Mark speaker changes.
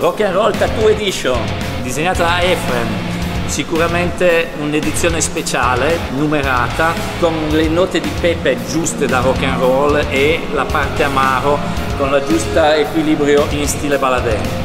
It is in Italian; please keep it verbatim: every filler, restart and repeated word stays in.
Speaker 1: Rock and Roll Tattoo Edition, disegnata da Efrem, sicuramente un'edizione speciale, numerata, con le note di pepe giuste da rock and roll e la parte amaro con la giusta equilibrio in stile baladè.